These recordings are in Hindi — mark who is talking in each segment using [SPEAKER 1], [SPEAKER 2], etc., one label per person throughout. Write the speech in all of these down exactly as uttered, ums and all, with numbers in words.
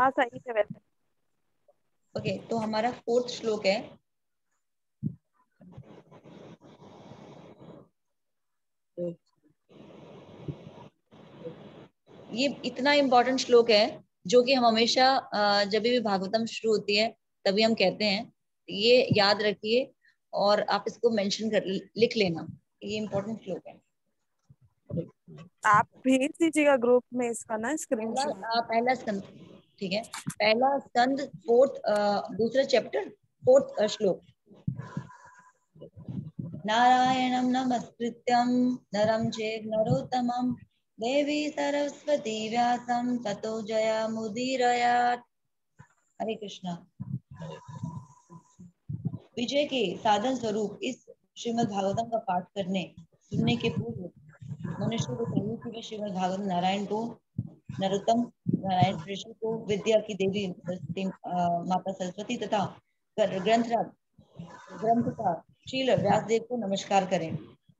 [SPEAKER 1] हाँ सही है वैसे।
[SPEAKER 2] ओके, तो हमारा फोर्थ श्लोक है। ये इतना इम्पोर्टेंट श्लोक है जो कि हम हमेशा अ, जब भी भागवतम शुरू होती है तभी हम कहते हैं। ये याद रखिए और आप इसको मेंशन कर लिख लेना, ये इम्पोर्टेंट श्लोक है।
[SPEAKER 1] आप भेज दीजिएगा ग्रुप में इसका ना
[SPEAKER 2] पहला
[SPEAKER 1] स्क्रीनशॉट।
[SPEAKER 2] अ, पहला स्कंद, ठीक है, पहला स्कंद फोर्थ, दूसरा चैप्टर फोर्थ श्लोक। नारायणं नमस्कृत्यं नरं चैव नरोत्तमं देवी सरस्वती व्यासं ततो जयमुदीरयेत्। हरे कृष्णा। विजय के साधन स्वरूप इस श्रीमद् भागवतम का पाठ करने सुनने के पूर्व मनुष्य को चाहिए कि वे श्रीमद् भागवत नारायण को, नरोत्तम नारायण ऋषि को, विद्या की देवी सरस्वती माता सरस्वती तथा ग्रंथ ग्रंथ का शील व्यासदेव को नमस्कार करें।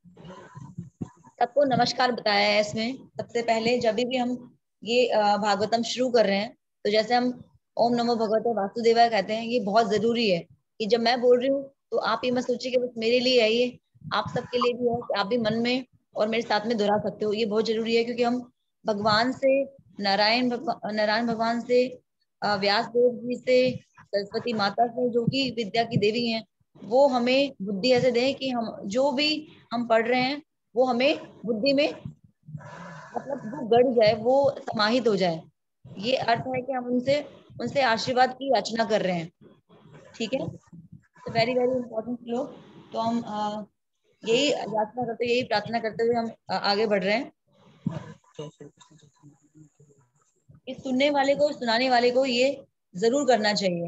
[SPEAKER 2] सबको नमस्कार बताया है इसमें। सबसे पहले जब भी हम ये भागवतम शुरू कर रहे हैं तो जैसे हम ओम नमो भगवते वासुदेवाय कहते हैं, ये बहुत जरूरी है कि जब मैं बोल रही हूँ तो आप ये मत सोचिए कि बस मेरे लिए है, ये आप सबके लिए भी है कि आप भी मन में और मेरे साथ में दोहरा सकते हो। ये बहुत जरूरी है क्योंकि हम भगवान से, नारायण भगवान नारायण भगवान से, व्यास देव जी से, सरस्वती माता से जो कि विद्या की देवी हैं, वो हमें बुद्धि ऐसे दें कि हम जो भी हम पढ़ रहे हैं वो हमें बुद्धि में मतलब वो गढ़ जाए, वो समाहित हो जाए। ये अर्थ है कि हम उनसे उनसे आशीर्वाद की याचना कर रहे हैं। ठीक है, तो वेरी वेरी इंपॉर्टेंट श्लोक। तो हम आ, यही याचना करते, यही प्रार्थना करते हुए हम आ, आगे बढ़ रहे हैं। इस सुनने वाले को, सुनाने वाले को ये जरूर करना चाहिए,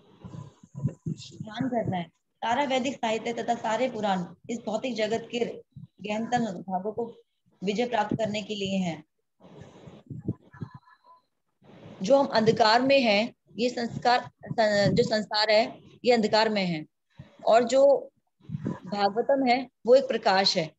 [SPEAKER 2] ध्यान करना है। सारा वैदिक साहित्य तथा सारे पुराण इस भौतिक जगत के गहनतम भागों को विजय प्राप्त करने के लिए हैं। जो हम अंधकार में हैं, ये संस्कार जो संसार है ये अंधकार में है, और जो भागवतम है वो एक प्रकाश है।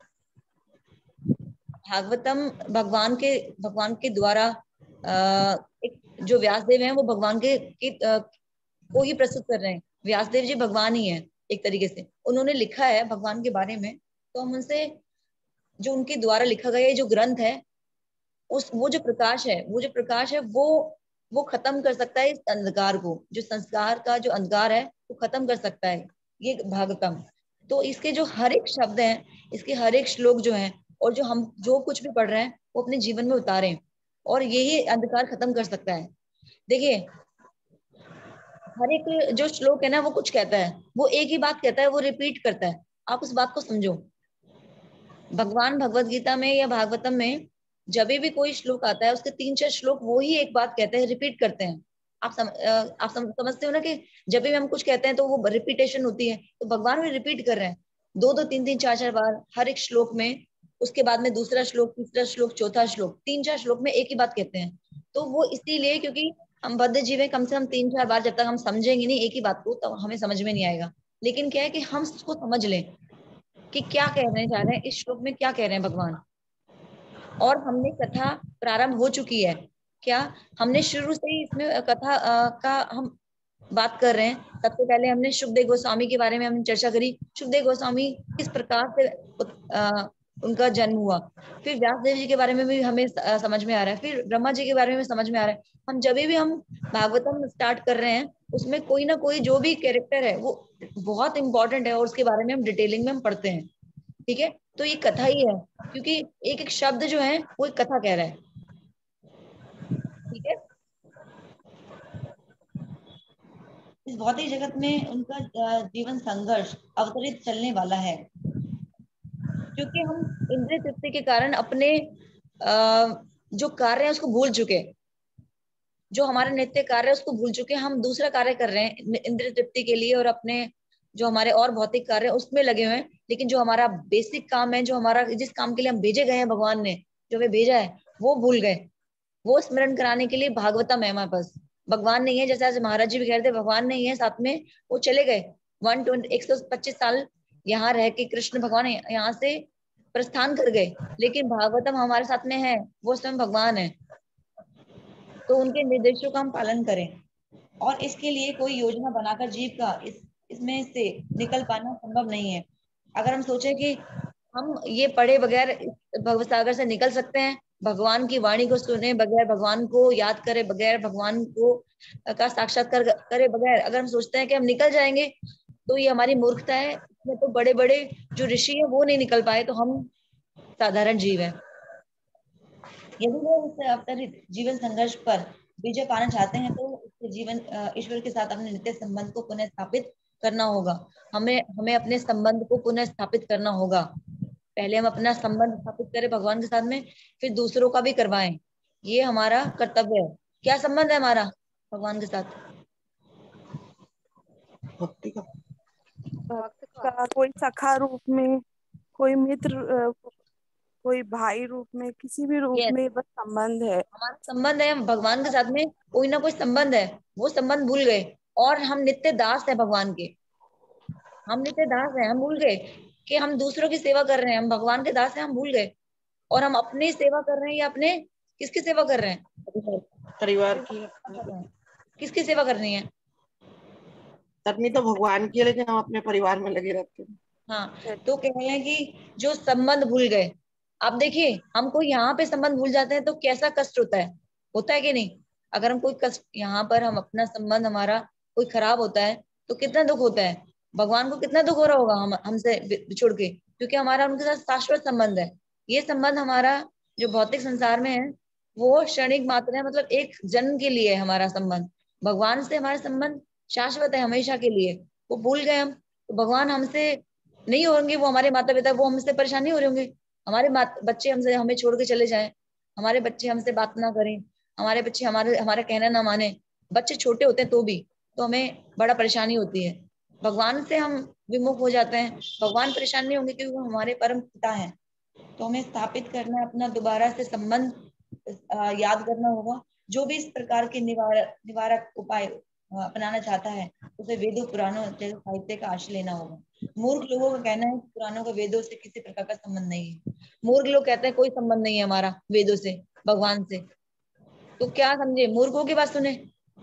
[SPEAKER 2] भागवतम भगवान के भगवान के द्वारा आ, एक जो व्यासदेव हैं वो भगवान के, के आ, को ही प्रस्तुत कर रहे हैं। व्यासदेव जी भगवान ही है एक तरीके से, उन्होंने लिखा है भगवान के बारे में। तो हम उनसे, जो उनके द्वारा लिखा गया जो ग्रंथ है, उस वो जो प्रकाश है वो जो प्रकाश है वो वो खत्म कर सकता है इस अंधकार को। जो संस्कार का जो अंधकार है वो खत्म कर सकता है ये भागवतम। तो इसके जो हर एक शब्द हैं, इसके हर एक श्लोक जो हैं, और जो हम जो कुछ भी पढ़ रहे हैं वो अपने जीवन में उतारें, और यही अंधकार खत्म कर सकता है। देखिए, हर एक जो श्लोक है ना वो कुछ कहता है, वो एक ही बात कहता है, वो रिपीट करता है। आप उस बात को समझो। भगवान भगवत गीता में या भागवतम में जब भी कोई श्लोक आता है उसके तीन चार श्लोक वो ही एक बात कहते हैं, रिपीट करते हैं। आप सम, आप सम, समझते हो ना कि जब भी हम कुछ कहते हैं तो वो रिपीटेशन होती है। तो भगवान भी रिपीट कर रहे हैं दो दो तीन तीन चार चार बार हर एक श्लोक में। उसके बाद में दूसरा श्लोक, तीसरा श्लोक, चौथा श्लोक, तीन चार श्लोक में एक ही बात कहते हैं। तो वो इसीलिए क्योंकि हम बद्ध जीव है, कम से कम तीन चार बार जब तक हम समझेंगे नहीं एक ही बात को तो हमें समझ में नहीं आएगा। लेकिन क्या है कि हम उसको समझ लें कि क्या कहने जा रहे हैं, इस श्लोक में क्या कह रहे हैं भगवान। और हमने कथा प्रारंभ हो चुकी है क्या, हमने शुरू से ही इसमें कथा आ, का हम बात कर रहे हैं। सबसे पहले हमने सुखदेव गोस्वामी के बारे में हमने चर्चा करी। सुखदेव गोस्वामी किस प्रकार से आ, उनका जन्म हुआ। फिर व्यासदेव जी के बारे में भी हमें समझ में आ रहा है, फिर ब्रह्मा जी के बारे में समझ में आ रहा है। हम जब भी हम भागवतम स्टार्ट कर रहे हैं उसमें कोई ना कोई जो भी कैरेक्टर है वो बहुत इंपॉर्टेंट है और उसके बारे में हम डिटेलिंग में हम पढ़ते हैं। ठीक है, तो ये कथा ही है क्योंकि एक एक शब्द जो है वो एक कथा कह रहा है। ठीक है, इस भौतिक जगत में उनका जीवन संघर्ष अवतरित चलने वाला है, क्योंकि हम इंद्रिय तृप्ति के कारण अपने जो कार्य है उसको भूल चुके, जो हमारे नित्य कार्य है उसको भूल चुके। हम दूसरा कार्य कर रहे हैं इंद्रिय तृप्ति के लिए और अपने जो हमारे और भौतिक कार्य है उसमें लगे हुए हैं। लेकिन जो हमारा बेसिक काम है, जो हमारा जिस काम के लिए हम भेजे गए हैं, भगवान ने जो हमें भेजा है वो भूल गए। वो स्मरण कराने के लिए भागवतम है हमारे पास। भगवान नहीं है, जैसे आज महाराज जी भी कह रहे थे भगवान नहीं है साथ में, वो चले गए वन ट्वेंटी एक सौ पच्चीस साल यहाँ रह के कृष्ण भगवान यहाँ से प्रस्थान कर गए। लेकिन भागवतम हमारे साथ में है, वो स्वयं भगवान है। तो उनके निर्देशों का हम पालन करें। और इसके लिए कोई योजना बनाकर जीविका इस इसमें से निकल पाना संभव नहीं है। अगर हम सोचें कि हम ये पढ़े बगैर इस भव सागर से निकल सकते हैं, भगवान की वाणी को सुने बगैर, भगवान को याद करे बगैर, भगवान को का साक्षात्कार करे बगैर अगर हम सोचते हैं कि हम निकल जाएंगे, तो ये हमारी मूर्खता है। इसमें तो बड़े बड़े जो ऋषि है वो नहीं निकल पाए, तो हम साधारण जीव है। यदि वो इस अवतरित जीवन संघर्ष पर विजय पाना चाहते हैं, तो उसके जीवन अ, ईश्वर के साथ अपने नित्य संबंध को पुनः स्थापित करना होगा। हमें हमें अपने संबंध को पुनः स्थापित करना होगा। पहले हम अपना संबंध स्थापित करें भगवान के साथ में, फिर दूसरों का भी करवाएं। ये हमारा कर्तव्य है। क्या संबंध है हमारा भगवान के साथ?
[SPEAKER 3] भक्ति का
[SPEAKER 1] भक्त का कोई सखा रूप में, कोई मित्र, अ, कोई भाई रूप में, किसी भी रूप
[SPEAKER 2] यस,
[SPEAKER 1] में बस संबंध है।
[SPEAKER 2] हमारा संबंध है भगवान के साथ में, कोई ना कोई संबंध है। वो संबंध भूल गए और हम नित्य दास है भगवान के। हम नित्य दास हैं, हम भूल गए कि हम दूसरों की सेवा कर रहे हैं। हम भगवान के दास हैं, हम भूल गए। और हम अपनी सेवा कर रहे हैं या अपने किसकी सेवा कर रहे हैं?
[SPEAKER 3] परिवार की
[SPEAKER 2] किसकी सेवा करनी है?
[SPEAKER 3] करनी तो भगवान की है, लेकिन हम अपने परिवार में लगे रहते हैं।
[SPEAKER 2] हाँ, तो कह रहे हैं कि जो संबंध भूल गए। अब देखिए, हमको यहाँ पे संबंध भूल जाते हैं तो कैसा कष्ट होता है, होता है कि नहीं? अगर हम कोई कष्ट यहाँ पर हम अपना संबंध हमारा कोई खराब होता है तो कितना दुख होता है। भगवान को कितना दुख हो रहा होगा हम हमसे बिछुड़ के, क्योंकि हमारा उनके साथ शाश्वत संबंध है। ये संबंध हमारा जो भौतिक संसार में है वो क्षणिक मात्र है, मतलब एक जन्म के लिए है हमारा संबंध। भगवान से हमारा संबंध शाश्वत है, हमेशा के लिए। वो भूल गए हम, तो भगवान हमसे नहीं होंगे, वो हमारे माता पिता, वो हमसे परेशान नहीं हो रहे होंगे। हमारे बच्चे हमसे हमें छोड़ के चले जाएं, हमारे बच्चे हमसे बात ना करें, हमारे बच्चे हमारे हमारा कहना ना माने, बच्चे छोटे होते हैं तो भी, तो हमें बड़ा परेशानी होती है। भगवान से हम विमुख हो जाते हैं, भगवान परेशान नहीं होंगे क्योंकि वो हमारे परम पिता हैं। तो हमें स्थापित करना है अपना दोबारा से संबंध, अ, याद करना होगा। जो भी इस प्रकार के निवारक निवारक उपाय अ, अपनाना चाहता है, उसे वेदों पुराणों जैसे साहित्य का आश्रय लेना होगा। मूर्ख लोगों का कहना है कि पुराणों का वेदों से किसी प्रकार का संबंध नहीं है। मूर्ख लोग कहते हैं कोई संबंध नहीं है हमारा वेदों से, भगवान से। तो क्या समझे, मूर्खों की बात सुने?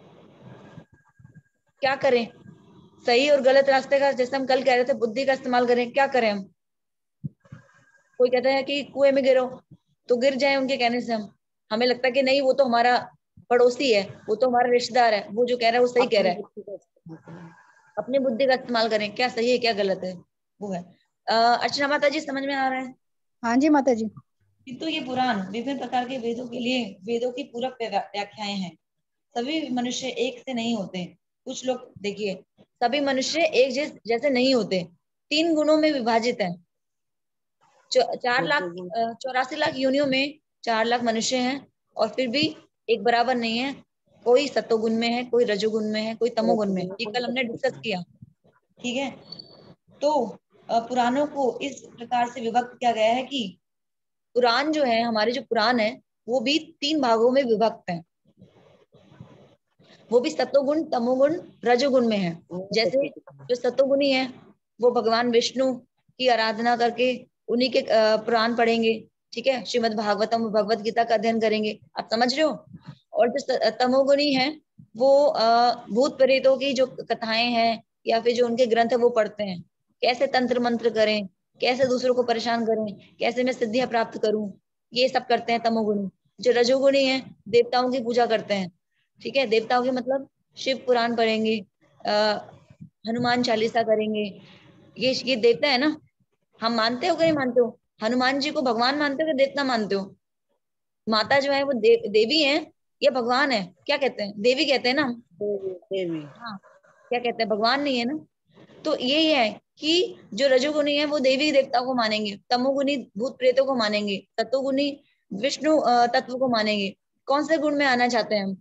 [SPEAKER 2] क्या करें? सही और गलत रास्ते का, जैसे हम कल कह रहे थे, बुद्धि का इस्तेमाल करें। क्या करें हम? कोई कहता है कि कुएं में गिरो, तो गिर जाए उनके कहने से। हम हमें लगता है कि नहीं, वो तो हमारा पड़ोसी है, वो तो हमारा रिश्तेदार है, वो जो कह रहा है वो सही कह रहा है। अपनी बुद्धि का इस्तेमाल करें, क्या सही है क्या गलत है, वो है। अः अर्चना माता जी, समझ में आ रहा है?
[SPEAKER 4] हाँ जी माता जी।
[SPEAKER 2] किंतु ये पुराण विभिन्न प्रकार के वेदों के लिए वेदों की पूरक व्याख्याएं हैं। सभी मनुष्य एक से नहीं होते। कुछ लोग देखिए, सभी मनुष्य एक जैसे नहीं होते, तीन गुणों में विभाजित है। चार लाख चौरासी लाख योनियों में चार लाख मनुष्य हैं, और फिर भी एक बराबर नहीं है। कोई सत्वगुण में है, कोई रजोगुण में है, कोई तमोगुण में। ये कल हमने डिस्कस किया, ठीक है। तो पुराणों को इस प्रकार से विभक्त किया गया है कि पुराण जो है, हमारे जो पुराण है, वो भी तीन भागों में विभक्त है। वो भी सत्वगुण, तमोगुण, रजोगुण में है। जैसे जो सत्वगुणी है वो भगवान विष्णु की आराधना करके उन्हीं के पुराण पढ़ेंगे, ठीक है। श्रीमद् भागवतम, भगवत गीता का अध्ययन करेंगे, आप समझ रहे हो। और जो तमोगुणी है वो भूत प्रेतों की जो कथाएं हैं या फिर जो उनके ग्रंथ है वो पढ़ते हैं। कैसे तंत्र मंत्र करें, कैसे दूसरों को परेशान करें, कैसे मैं सिद्धियां प्राप्त करूं, ये सब करते हैं तमोगुणी। जो रजोगुणी है देवताओं की पूजा करते हैं, ठीक है। देवताओं के मतलब शिव पुराण पढ़ेंगे, हनुमान चालीसा करेंगे। ये ये देवता है ना, हम मानते हो कि नहीं मानते हो? हनुमान जी को भगवान मानते हो कि देवता मानते हो? माता जो है वो दे, देवी है या भगवान है? क्या कहते हैं, देवी कहते हैं ना।
[SPEAKER 3] देवी।
[SPEAKER 2] हाँ, क्या कहते हैं, भगवान नहीं है ना। तो यही है कि जो रजोगुणी है वो देवी देवताओं को मानेंगे, तमोगुणी भूत प्रेतों को मानेंगे, तत्वगुणी विष्णु तत्व को मानेंगे। कौन से गुण में आना चाहते हैं हम?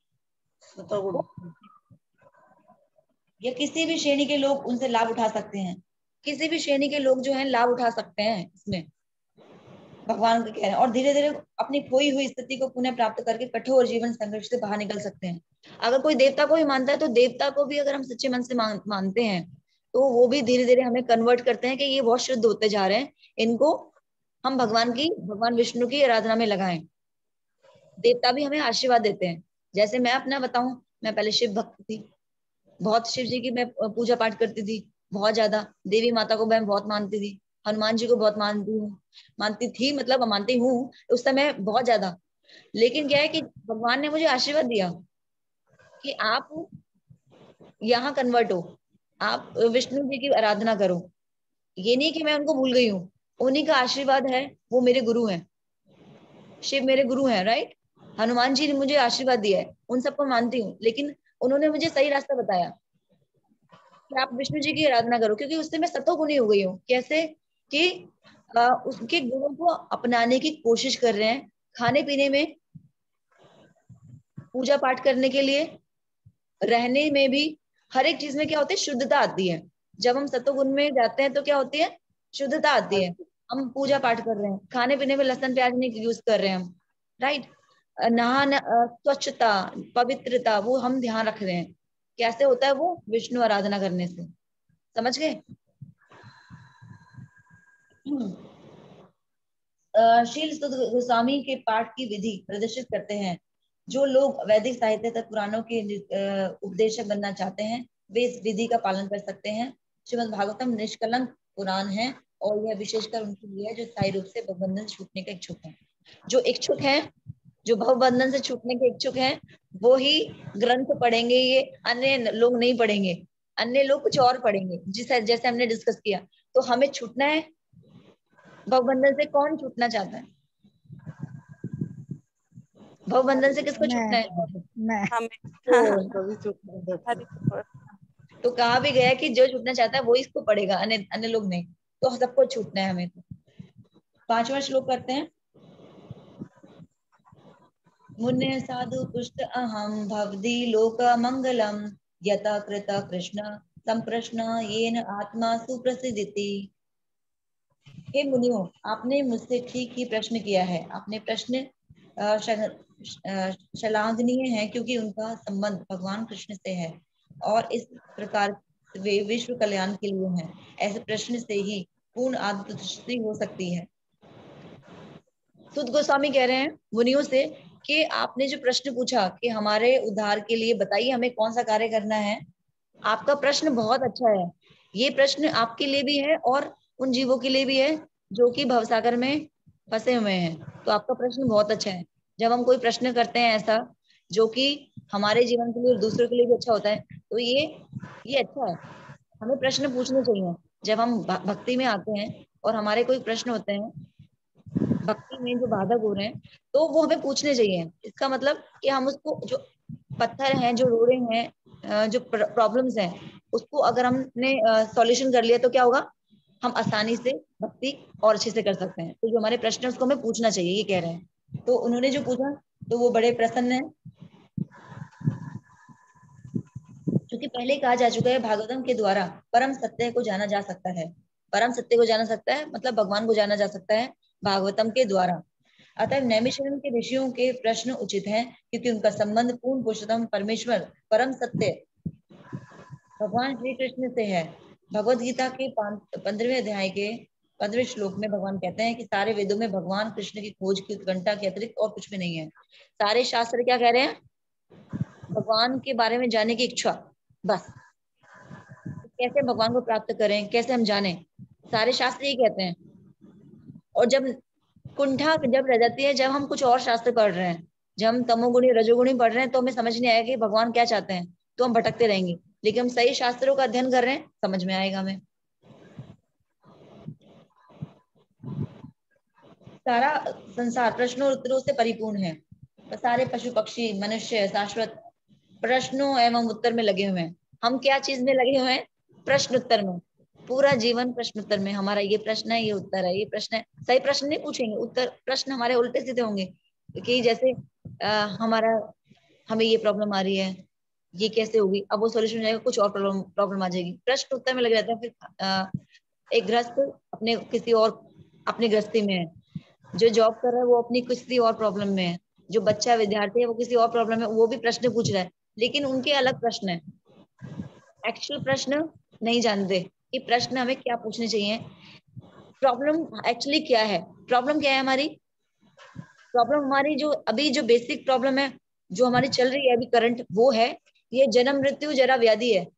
[SPEAKER 2] या किसी भी श्रेणी के लोग उनसे लाभ उठा सकते हैं। किसी भी श्रेणी के लोग जो हैं लाभ उठा सकते हैं इसमें, भगवान का कह रहे हैं। और धीरे धीरे अपनी खोई हुई स्थिति को पुनः प्राप्त करके कठोर जीवन संघर्ष से बाहर निकल सकते हैं। अगर कोई देवता को भी मानता है तो देवता को भी अगर हम सच्चे मन से मान, मानते हैं तो वो भी धीरे धीरे हमें कन्वर्ट करते हैं कि ये बहुत शुद्ध होते जा रहे हैं, इनको हम भगवान की, भगवान विष्णु की आराधना में लगाएं। देवता भी हमें आशीर्वाद देते हैं जैसे मैं अपना बताऊं, मैं पहले शिव भक्त थी, बहुत शिव जी की मैं पूजा पाठ करती थी, बहुत ज्यादा। देवी माता को मैं बहुत मानती थी, हनुमान जी को बहुत मानती हूँ, मानती थी मतलब मानती हूँ उस समय बहुत ज्यादा। लेकिन क्या है कि भगवान ने मुझे आशीर्वाद दिया कि आप यहाँ कन्वर्ट हो, आप विष्णु जी की आराधना करो। ये नहीं कि मैं उनको भूल गई हूँ, उन्हीं का आशीर्वाद है, वो मेरे गुरु हैं, शिव मेरे गुरु हैं, राइट। हनुमान जी ने मुझे आशीर्वाद दिया है, उन सबको मानती हूँ, लेकिन उन्होंने मुझे सही रास्ता बताया कि आप विष्णु जी की आराधना करो, क्योंकि उससे मैं सतोगुणी हो गई हूँ। कैसे कि आ, उसके गुणों को अपनाने की कोशिश कर रहे हैं, खाने पीने में, पूजा पाठ करने के लिए, रहने में भी, हर एक चीज में क्या होती है, शुद्धता आती है। जब हम सतोगुण में जाते हैं तो क्या होती है, शुद्धता आती है। हम पूजा पाठ कर रहे हैं, खाने पीने में लहसुन प्याज नहीं यूज कर रहे हैं हम, राइट। नहाना, स्वच्छता, पवित्रता, वो हम ध्यान रख रहे हैं। कैसे होता है वो, विष्णु आराधना करने से। समझ गए। शील सुध गोस्वामी के पाठ की विधि प्रदर्शित करते हैं। जो लोग वैदिक साहित्य तथा पुराणों के उपदेशक बनना चाहते हैं, वे इस विधि का पालन कर सकते हैं। श्रीमद् भागवतम निष्कलंक पुराण है, और यह विशेषकर उनके लिए है जो स्थायी रूप से भवबंधन से छूटने के इच्छुक हैं। जो इच्छुक हैं, जो भवबंधन से छूटने के इच्छुक हैं, वो ही ग्रंथ पढ़ेंगे, ये अन्य लोग नहीं पढ़ेंगे। अन्य लोग कुछ और पढ़ेंगे, जिस जैसे हमने डिस्कस किया। तो हमें छूटना है भवबंधन से। कौन छूटना चाहता है भवबंधन से, किसको छूटना है?
[SPEAKER 4] मैं
[SPEAKER 1] हमें। हाँ हाँ।
[SPEAKER 2] तो,
[SPEAKER 1] हरि बोल।
[SPEAKER 2] तो कहा भी गया कि जो छूटना चाहता है वो इसको पढ़ेगा, अन्य अन्य लोग नहीं। तो सबको छूटना है हमें। तो पांचवा श्लोक करते हैं। मुन्य साधु पुष्ट अहम भवदी लोक मंगलम यथा कृत कृष्ण संप्रश्न येन आत्मा सुप्रसिद्धि। हे मुनियों, आपने मुझसे ठीक ही प्रश्न किया है। आपने प्रश्न श्लाघनीय है, क्योंकि उनका संबंध भगवान कृष्ण से है और इस प्रकार वे विश्व कल्याण के लिए हैं। ऐसे प्रश्न से ही पूर्ण आत्मतुष्टि हो सकती है। सुत गोस्वामी कह रहे हैं मुनियों से कि आपने जो प्रश्न पूछा कि हमारे उद्धार के लिए बताइए हमें कौन सा कार्य करना है, आपका प्रश्न बहुत अच्छा है। ये प्रश्न आपके लिए भी है और उन जीवों के लिए भी है जो कि भवसागर में फंसे हुए हैं। तो आपका प्रश्न बहुत अच्छा है। जब हम कोई प्रश्न करते हैं ऐसा जो कि हमारे जीवन के लिए और दूसरों के लिए भी अच्छा होता है, तो ये ये अच्छा है। हमें प्रश्न पूछने चाहिए। जब हम भक्ति में आते हैं और हमारे कोई प्रश्न होते हैं भक्ति में जो बाधक हो रहे हैं, तो वो हमें पूछने चाहिए। इसका मतलब कि हम उसको, जो पत्थर हैं, जो रोड़े हैं, जो प्रॉब्लम्स हैं, उसको अगर हमने सॉल्यूशन कर लिया तो क्या होगा, हम आसानी से भक्ति और अच्छे से कर सकते हैं। तो जो हमारे प्रश्न है उसको हमें पूछना चाहिए, ये कह रहे हैं। तो उन्होंने जो पूछा तो वो बड़े प्रसन्न है, क्योंकि पहले कहा जा चुका है भागवतम के द्वारा परम सत्य को जाना जा सकता है। परम सत्य को जाना सकता है मतलब भगवान को जाना जा सकता है भागवतम के द्वारा। अतः नैमिषारण्य के ऋषियों के प्रश्न उचित हैं, क्योंकि उनका संबंध पूर्ण पुरुषोत्तम परमेश्वर परम सत्य भगवान श्री कृष्ण से है। भगवत गीता के पंद्रहवें अध्याय के पंद्रहवें श्लोक में भगवान कहते हैं कि सारे वेदों में भगवान कृष्ण की खोज की उत्कंठा के अतिरिक्त और कुछ भी नहीं है। सारे शास्त्र क्या कह रहे हैं, भगवान के बारे में जानने की इच्छा, बस। कैसे भगवान को प्राप्त करें, कैसे हम जाने, सारे शास्त्र यही कहते हैं। और जब कुंठा जब रह जाती है, जब हम कुछ और शास्त्र पढ़ रहे हैं, जब हम तमोगुणी रजोगुणी पढ़ रहे हैं, तो हमें समझ नहीं आएगा कि भगवान क्या चाहते हैं, तो हम भटकते रहेंगे। लेकिन हम सही शास्त्रों का अध्ययन कर रहे हैं, समझ में आएगा हमें। सारा संसार प्रश्नों और उत्तरों से परिपूर्ण है। सारे पशु पक्षी मनुष्य शाश्वत प्रश्नों एवं उत्तर में लगे हुए हैं। हम क्या चीज में लगे हुए हैं, प्रश्न उत्तर में। पूरा जीवन प्रश्न उत्तर में। हमारा ये प्रश्न है, ये उत्तर है, ये प्रश्न है। सही प्रश्न नहीं पूछेंगे, उत्तर प्रश्न हमारे उल्टे सीधे होंगे। कि जैसे आ, हमारा हमें ये प्रॉब्लम आ रही है, ये कैसे होगी, अब वो सोल्यूशन हो जाएगा, कुछ और प्रॉब्लम प्रॉब्लम आ जाएगी। प्रश्न उत्तर में लगे रहते हैं। फिर आ, एक गृहस्थ अपने किसी और अपनी गृहस्थी में है, जो जॉब कर रहा है वो अपनी किसी और प्रॉब्लम में है, जो बच्चा विद्यार्थी है वो किसी और प्रॉब्लम में, वो भी प्रश्न पूछ रहा है, लेकिन उनके अलग प्रश्न है। एक्चुअल प्रश्न नहीं जानते कि प्रश्न हमें क्या पूछने चाहिए, प्रॉब्लम एक्चुअली क्या है। प्रॉब्लम क्या है हमारी, प्रॉब्लम हमारी जो अभी जो बेसिक प्रॉब्लम है जो हमारी चल रही है अभी करंट, वो है ये जन्म मृत्यु जरा व्याधि है।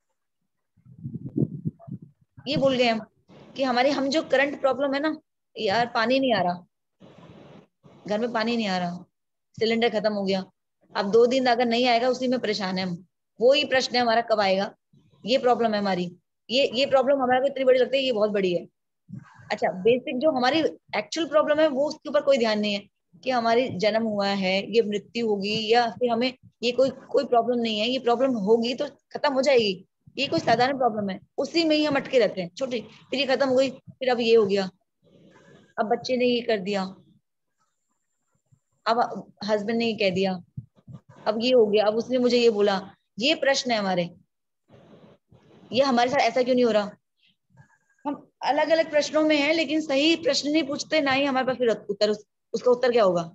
[SPEAKER 2] ये भूल गए हम कि हमारी हम जो करंट प्रॉब्लम है ना, यार पानी नहीं आ रहा, घर में पानी नहीं आ रहा, सिलेंडर खत्म हो गया, अब दो दिन अगर नहीं आएगा उसी में परेशान है हम। वो ही प्रश्न है हमारा, कब आएगा। ये प्रॉब्लम है हमारी, ये ये प्रॉब्लम हमारे को इतनी बड़ी लगती है, ये बहुत बड़ी है। अच्छा, बेसिक जो हमारी एक्चुअल प्रॉब्लम है वो उसके ऊपर कोई ध्यान नहीं है कि हमारी जन्म हुआ है, ये मृत्यु होगी, या फिर हमें ये कोई कोई प्रॉब्लम नहीं है, ये प्रॉब्लम होगी तो खत्म हो जाएगी, ये कोई साधारण प्रॉब्लम है, उसी में ही हम अटके रहते हैं छोटी, फिर ये खत्म हो गई, फिर अब ये हो गया, अब बच्चे ने ये कर दिया, अब हस्बैंड ने ये कह दिया, अब ये हो गया, अब उसने मुझे ये बोला। ये प्रश्न है हमारे, ये हमारे साथ ऐसा क्यों नहीं हो रहा। हम अलग अलग प्रश्नों में हैं लेकिन सही प्रश्न नहीं पूछते, ना ही हमारे पास फिर उत्तर, उस, उसका उत्तर क्या होगा।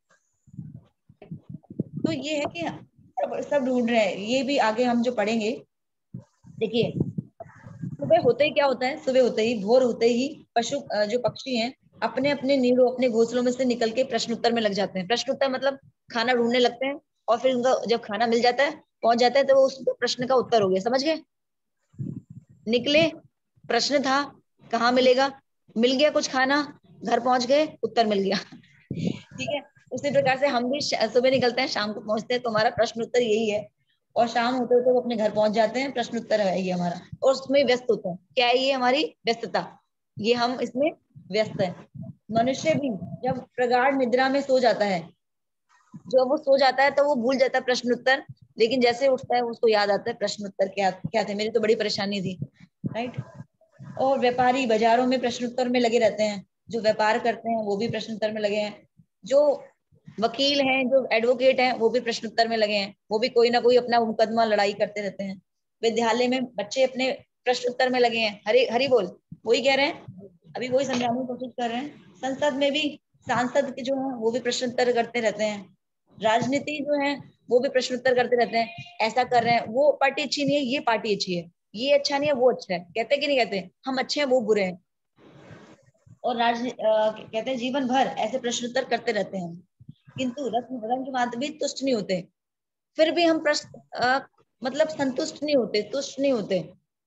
[SPEAKER 2] तो ये है कि सब सब ढूंढ रहे हैं, ये भी आगे हम जो पढ़ेंगे। देखिए, सुबह होते ही क्या होता है, सुबह होते ही, भोर होते ही पशु अ, जो पक्षी हैं अपने अपने नीड़ों, अपने घोंसलों में से निकल के प्रश्न उत्तर में लग जाते हैं। प्रश्न उत्तर मतलब खाना ढूंढने लगते हैं, और फिर उनका जब खाना मिल जाता है, पहुंच जाता है, तो वो उस प्रश्न का उत्तर हो गया, समझ गए। निकले, प्रश्न था कहाँ मिलेगा, मिल गया कुछ खाना, घर पहुंच गए, उत्तर मिल गया। ठीक है, उसी प्रकार से हम भी सुबह निकलते हैं, शाम को पहुंचते हैं, तो हमारा प्रश्न उत्तर यही है, और शाम होते होते वो अपने घर पहुंच जाते हैं, प्रश्न उत्तर है ये हमारा, और उसमें व्यस्त होते हैं। क्या है ये हमारी व्यस्तता, ये हम इसमें व्यस्त है। मनुष्य भी जब प्रगाढ़ निद्रा में सो जाता है, जब वो सो जाता है तो वो भूल जाता है प्रश्न उत्तर, लेकिन जैसे उठता है उसको याद आता है प्रश्न उत्तर क्या क्या थे, मेरी तो बड़ी परेशानी थी, राइट। और व्यापारी बाजारों में प्रश्न उत्तर में लगे रहते हैं, जो व्यापार करते हैं वो भी प्रश्न उत्तर में लगे हैं, जो वकील हैं, जो एडवोकेट हैं, वो भी प्रश्न उत्तर में लगे हैं, वो भी कोई ना कोई अपना मुकदमा लड़ाई करते रहते हैं। विद्यालय में बच्चे अपने प्रश्न उत्तर में लगे हैं, हरी हरी बोल, वही कह रहे हैं, अभी वही समझाने की कोशिश कर रहे हैं। संसद में भी सांसद के जो है वो भी प्रश्न उत्तर करते रहते हैं, राजनीति जो है वो भी प्रश्न उत्तर करते रहते हैं, ऐसा कर रहे हैं, वो पार्टी अच्छी नहीं है, ये पार्टी अच्छी है, ये अच्छा नहीं है, वो अच्छा है, कहते कि नहीं कहते, हम अच्छे हैं वो बुरे हैं। और राज अ, कहते हैं जीवन भर ऐसे प्रश्न उत्तर करते रहते हैं, किंतु रत्न रंग भी तुष्ट नहीं होते, फिर भी हम प्रश्न अ, मतलब संतुष्ट नहीं होते, तुष्ट नहीं होते,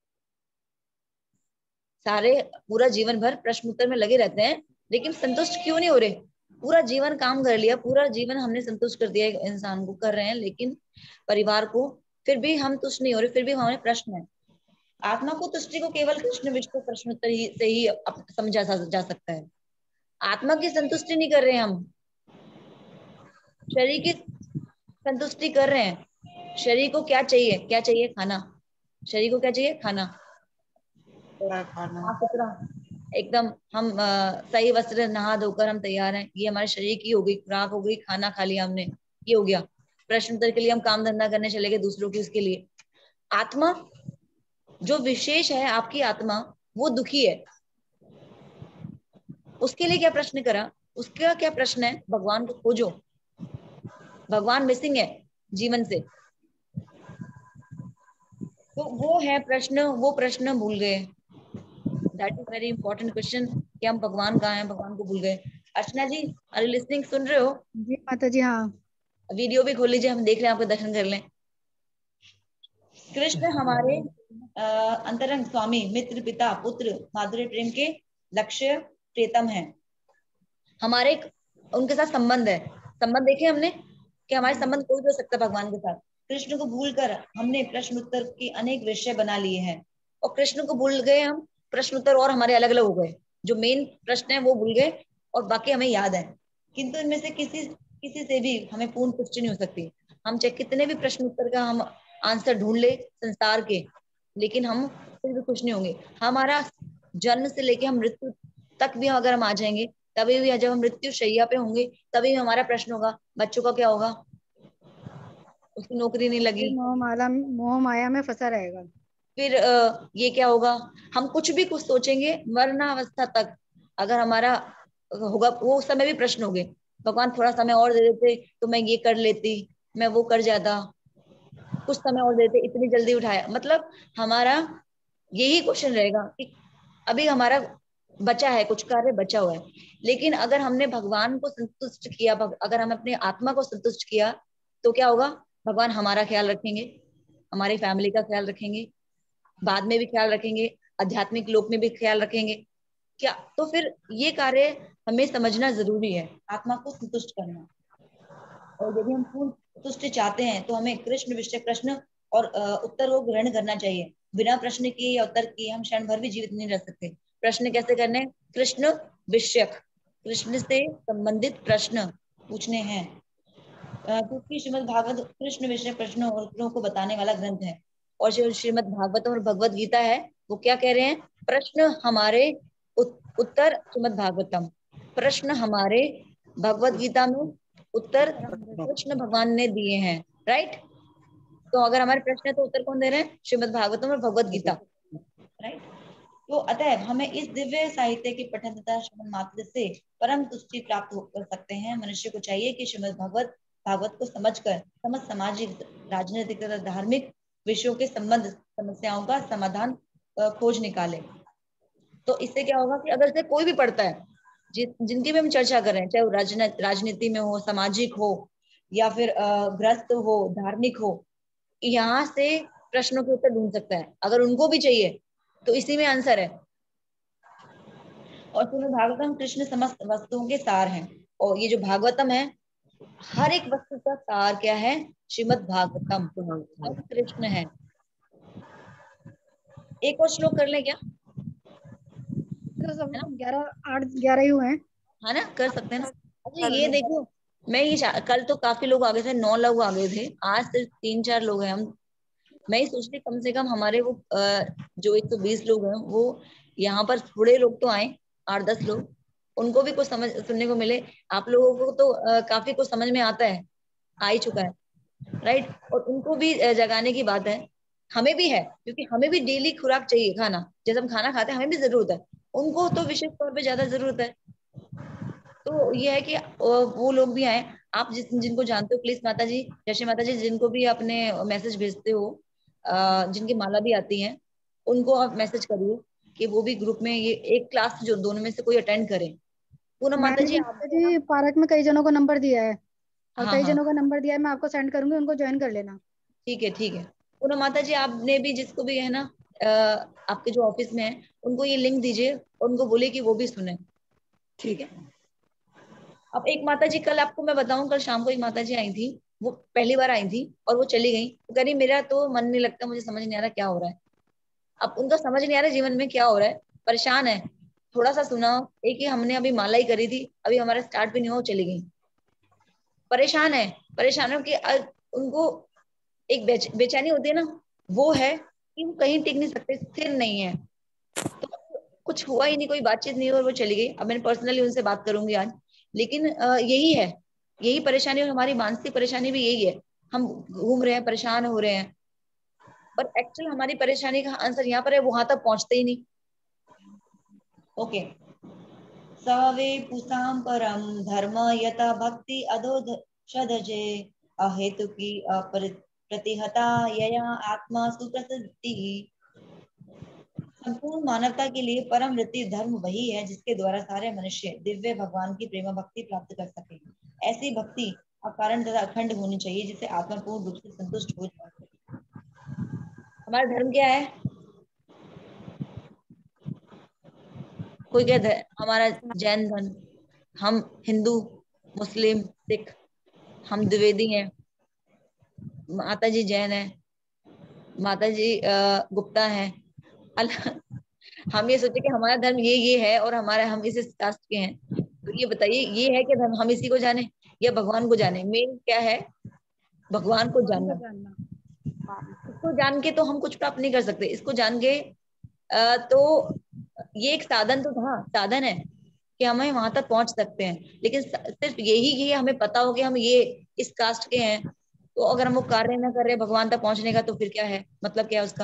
[SPEAKER 2] सारे पूरा जीवन भर प्रश्न उत्तर में लगे रहते हैं, लेकिन संतुष्ट क्यों नहीं हो रहे। पूरा जीवन काम कर लिया, पूरा जीवन हमने संतुष्ट कर दिया, इंसान को कर रहे हैं, लेकिन परिवार को, फिर भी हम तुष्ट नहीं हो रहे, फिर भी हमारे प्रश्न है। आत्मा को तुष्टि को केवल कृष्ण विष्णु प्रश्नोत्तर ही से ही समझा जा सकता है। आत्मा की संतुष्टि नहीं कर रहे हैं हम, शरीर की संतुष्टि कर रहे हैं। शरीर को क्या चाहिए, क्या चाहिए, खाना। शरीर को क्या चाहिए, खाना,
[SPEAKER 3] खाना।
[SPEAKER 2] साफ सुथरा एकदम, हम आ, सही वस्त्र नहा धोकर हम तैयार हैं, ये हमारे शरीर की हो गई, खुराक हो गई, खाना खा लिया हमने, ये हो गया। प्रश्न उत्तर के लिए हम काम धंधा करने चले गए दूसरों की, उसके लिए। आत्मा जो विशेष है, आपकी आत्मा वो दुखी है, उसके लिए क्या प्रश्न करा, उसका क्या प्रश्न है, भगवान को खोजो, भगवान मिसिंग है जीवन से, तो वो है प्रश्न, वो प्रश्न भूल गए। That is very important question कि हम भगवान कहाँ हैं, भगवान को भूल गए। Archana ji, are you listening, सुन रहे हो।
[SPEAKER 4] जी माता जी, हाँ।
[SPEAKER 2] वीडियो भी खोल लीजिए, हम देख रहे हैं, आपके दर्शन कर लें। कृष्ण हमारे अंतरंग स्वामी, मित्र, पिता, पुत्र, माधुर्य प्रेम के लक्ष्य, प्रियतम है, हमारे उनके साथ संबंध है। संबंध देखे हमने कि हमारे संबंध कोई भी हो सकता है भगवान के साथ। कृष्ण को भूलकर हमने प्रश्न उत्तर की अनेक विषय बना लिए हैं, और कृष्ण को भूल गए हम, प्रश्न उत्तर और हमारे अलग अलग हो गए, जो मेन प्रश्न है वो भूल गए, और बाकी हमें याद है, किंतु इनमें से किसी किसी से भी हमें पूर्ण पुष्टि नहीं हो सकती। हम चाहे कितने भी प्रश्न उत्तर का हम आंसर ढूंढ ले संसार के, लेकिन हम फिर भी खुश नहीं होंगे। हमारा जन्म से लेके हम मृत्यु तक भी अगर हम आ जाएंगे, तभी भी जब हम मृत्यु शैया पे होंगे, तभी हमारा प्रश्न होगा, बच्चों का क्या होगा, उसकी नौकरी नहीं लगी,
[SPEAKER 4] मोह माला मोह माया में फंसा रहेगा,
[SPEAKER 2] फिर आ, ये क्या होगा। हम कुछ भी कुछ सोचेंगे मरणावस्था तक, अगर हमारा होगा, वो समय भी प्रश्न होंगे, भगवान थोड़ा समय और दे देते तो मैं ये कर लेती, मैं वो कर जाता, कुछ समय और देते, इतनी जल्दी उठाया, मतलब हमारा यही क्वेश्चन रहेगा कि अभी हमारा बचा है, कुछ कार्य बचा हुआ है। लेकिन अगर हमने भगवान को संतुष्ट किया, अगर हम अपनी आत्मा को संतुष्ट किया, तो क्या होगा, भगवान हमारा ख्याल रखेंगे, हमारी फैमिली का ख्याल रखेंगे, बाद में भी ख्याल रखेंगे, आध्यात्मिक लोक में भी ख्याल रखेंगे क्या। तो फिर ये कार्य हमें समझना जरूरी है, आत्मा को संतुष्ट करना। और यदि हम पूर्ण संतुष्टि चाहते हैं तो हमें कृष्ण विषय प्रश्न और अ, उत्तर को ग्रहण करना चाहिए। बिना प्रश्न किए या उत्तर किए हम क्षण भर भी जीवित नहीं रह सकते। प्रश्न कैसे करने, कृष्ण विषयक, कृष्ण से संबंधित प्रश्न पूछने हैं, अ, क्योंकि श्रीमद् भागवत कृष्ण विषय प्रश्न और उत्तरों को बताने वाला ग्रंथ है। और जो श्रीमद् भागवत और भगवत गीता है वो क्या कह रहे हैं, प्रश्न हमारे उत- उत्तर श्रीमद् भागवतम, प्रश्न हमारे भगवत गीता में, उत्तर कृष्ण भगवान ने दिए हैं, राइट। तो अगर हमारे प्रश्न है तो उत्तर कौन दे रहे हैं, श्रीमद् भागवतम और भगवत गीता, राइट। तो अतः हमें इस दिव्य साहित्य के पठन तथा श्रवण मात्र से परम तुष्टि प्राप्त हो कर सकते हैं। मनुष्य को चाहिए कि श्रीमद् भागवत भागवत को समझकर समस्त सामाजिक, राजनीतिक तथा धार्मिक विषयों के संबंध समस्याओं का समाधान अ, खोज निकाले। तो इससे क्या होगा कि अगर से कोई भी पढ़ता है, जि, जिनकी भी हम चर्चा कर रहे हैं, चाहे वो राजनीति राजनीति में हो, सामाजिक हो, या फिर अ, गृहस्थ हो, धार्मिक हो, यहाँ से प्रश्नों के उत्तर ढूंढ सकता है। अगर उनको भी चाहिए तो इसी में आंसर है। और श्रीमद् भागवतम कृष्ण समस्त वस्तुओं के सार हैं। और ये जो भागवतम है, हर एक वस्तु का सार क्या है, श्रीमद् भागवतम, अब कृष्ण है। एक और श्लोक कर ले क्या,
[SPEAKER 4] तो सब
[SPEAKER 2] है ना,
[SPEAKER 4] ग्यारह आठ ग्यारह ही हुए हैं।
[SPEAKER 2] है ना, कर सकते हैं ना। अच्छा
[SPEAKER 1] कर
[SPEAKER 2] ये
[SPEAKER 1] ले।
[SPEAKER 2] देखो, मैं ये शा- कल तो काफी लोग आ गए थे, नौ लोग आ गए थे, आज सिर्फ तीन चार लोग हैं हम। मैं ही सोच रही कम से कम हमारे वो अ, जो एक सौ बीस लोग हैं वो यहाँ पर थोड़े लोग तो आए, आठ दस लोग, उनको भी कुछ समझ सुनने को मिले। आप लोगों को तो अ, काफी कुछ समझ में आता है, आ ही चुका है, राइट। और उनको भी अ, जगाने की बात है, हमें भी है, क्योंकि हमें भी डेली खुराक चाहिए, खाना जैसे हम खाना खाते हैं हमें भी जरूरत है, उनको तो विशेष तौर पे ज्यादा जरूरत है। तो ये है कि अ, वो लोग भी आए। आप जिस जिनको जानते हो प्लीज माता जी, जैसे माता जी, जिनको भी अपने मैसेज भेजते हो, अ, जिनकी माला भी आती है, उनको आप मैसेज करिए कि वो भी ग्रुप में ये एक क्लास जो दोनों में से कोई अटेंड करे। पूनम माता
[SPEAKER 4] मैंने
[SPEAKER 2] जी
[SPEAKER 4] भी
[SPEAKER 2] आप,
[SPEAKER 4] माता जी पार्क में कई जनों को नंबर दिया है, और
[SPEAKER 2] हाँ
[SPEAKER 4] कई
[SPEAKER 2] हाँ
[SPEAKER 4] जनों का नंबर दिया है, मैं आपको सेंड करूंगी, उनको ज्वाइन कर लेना।
[SPEAKER 2] ठीक है ठीक है। पूनम माता जी आपने भी जिसको भी है ना, अ, आपके जो ऑफिस में है, उनको ये लिंक दीजिए और उनको बोले कि वो भी सुने, ठीक है। अब एक माता जी, कल आपको मैं बताऊं, कल शाम को एक माता जी आई थी, वो पहली बार आई थी और वो चली गई, वो कह रही मेरा तो मन नहीं लगता, मुझे समझ नहीं आ रहा क्या हो रहा है। अब उनका समझ नहीं आ रहा जीवन में क्या हो रहा है, परेशान है, थोड़ा सा सुना। एक ही हमने अभी माला ही करी थी, अभी हमारा स्टार्ट भी नहीं हुआ, वो चली गई, परेशान है। परेशान है कि अ- उनको एक बेच, बेचैनी होती है ना, वो है कि वो कहीं टिक नहीं सकते, स्थिर नहीं है। तो कुछ हुआ ही नहीं, कोई बातचीत नहीं हुई और वो चली गई। अब मैंने पर्सनली उनसे बात करूंगी आज। लेकिन अ, यही है, यही परेशानी, और हमारी मानसिक परेशानी भी यही है, हम घूम रहे हैं, परेशान हो रहे हैं, पर एक्चुअल हमारी परेशानी का आंसर यहाँ पर है, वहां तक पहुंचते ही नहीं। ओके, सवे पुसां परम धर्म यथा भक्ति अधो शदजे अहेतुकी अप्रतिहता यया आत्मा सुप्रसिद्धि। संपूर्ण मानवता के लिए परम वृत्ति धर्म वही है जिसके द्वारा सारे मनुष्य दिव्य भगवान की प्रेम भक्ति प्राप्त कर सके। ऐसी भक्ति अकारण तथा अखंड होनी चाहिए जिससे आत्मा पूर्ण रूप से संतुष्ट हो जाए। हमारा धर्म क्या है, कोई कहता है हमारा जैन धर्म, हम हिंदू, मुस्लिम, सिख, हम द्विवेदी हैं, माता जी जैन है, माता जी अ, गुप्ता है। हम ये सोचे कि हमारा धर्म ये ये है और हमारा हम इस इस कास्ट के हैं। तो ये बताइए, ये है कि धर्म हम इसी को जाने या भगवान को जाने? मेन क्या है, भगवान को
[SPEAKER 4] भगवान को
[SPEAKER 2] जानना।
[SPEAKER 4] जानना।
[SPEAKER 2] इसको जान के तो हम कुछ प्राप्त नहीं कर सकते, इसको जान के अ, तो ये एक साधन तो था, साधन है कि हमें वहां तक पहुंच सकते हैं। लेकिन स- सिर्फ यही कि हमें पता हो कि हम ये इस कास्ट के हैं, तो अगर हम वो कार्य ना कर रहे भगवान तक पहुंचने का, तो फिर क्या है, मतलब क्या है उसका।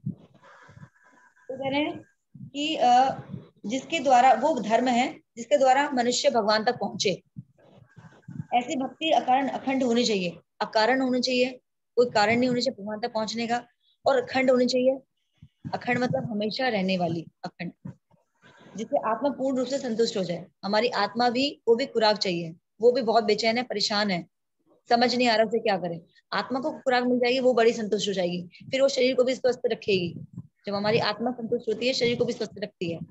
[SPEAKER 2] तो कह रहे हैं कि अ, जिसके द्वारा, वो धर्म है जिसके द्वारा मनुष्य भगवान तक पहुंचे। ऐसी भक्ति अकारण अखंड होनी चाहिए, अकारण होनी चाहिए, कोई कारण नहीं होना चाहिए भगवान तक पहुंचने का, और अखंड होनी चाहिए। अखंड मतलब हमेशा रहने वाली, अखंड, जिससे आत्मा पूर्ण रूप से संतुष्ट हो जाए। हमारी आत्मा भी, वो भी खुराक चाहिए, वो भी बहुत बेचैन है, परेशान है, समझ नहीं आ रहा उसे क्या करे। आत्मा को खुराक मिल जाएगी, वो बड़ी संतुष्ट हो जाएगी, फिर वो शरीर को भी स्वस्थ रखेगी। जब हमारी आत्मा संतुष्ट होती है, शरीर को भी स्वस्थ रखती है।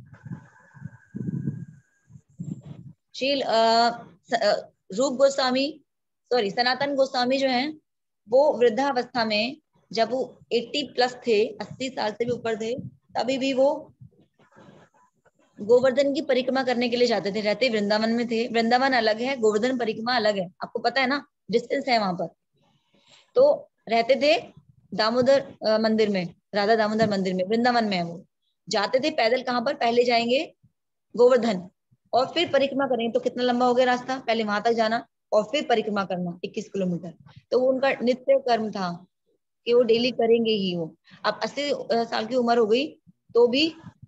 [SPEAKER 2] शील रूप गोस्वामी सॉरी सनातन गोस्वामी जो हैं, वो वृद्धावस्था में जब वो अस्सी प्लस थे, अस्सी साल से भी ऊपर थे, तभी भी वो गोवर्धन की परिक्रमा करने के लिए जाते थे। रहते वृंदावन में थे, वृंदावन अलग है, गोवर्धन परिक्रमा अलग है, आपको पता है ना, डिस्टेंस है वहां पर। तो रहते थे दामोदर मंदिर में, राधा दामोदर मंदिर में, वृंदावन में है वो। जाते थे पैदल, कहाँ पर, पहले जाएंगे गोवर्धन और फिर परिक्रमा करेंगे। तो कितना लंबा हो गया रास्ता, पहले वहां तक जाना और फिर परिक्रमा करना इक्कीस किलोमीटर। तो वो उनका नित्य कर्म था कि वो डेली करेंगे ही वो। अब अस्सी साल की उम्र हो गई तो भी